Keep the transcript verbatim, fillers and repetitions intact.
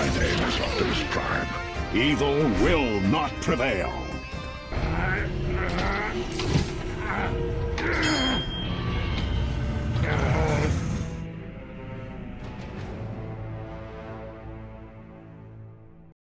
My name is Optimus Prime. Evil will not prevail.